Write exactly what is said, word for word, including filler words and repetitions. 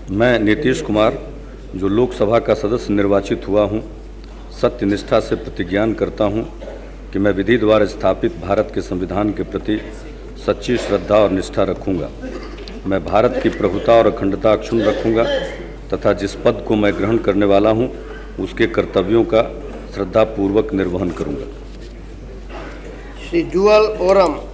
मैं नीतीश कुमार, जो लोकसभा का सदस्य निर्वाचित हुआ हूं, सत्य निष्ठा से प्रतिज्ञान करता हूं कि मैं विधि द्वारा स्थापित भारत के संविधान के प्रति सच्ची श्रद्धा और निष्ठा रखूंगा। मैं भारत की प्रभुता और अखंडता अक्षुण्ण रखूंगा तथा जिस पद को मैं ग्रहण करने वाला हूं, उसके कर्तव्यों का श्रद्धापूर्वक निर्वहन करूंगा। श्री जुअल ओरम।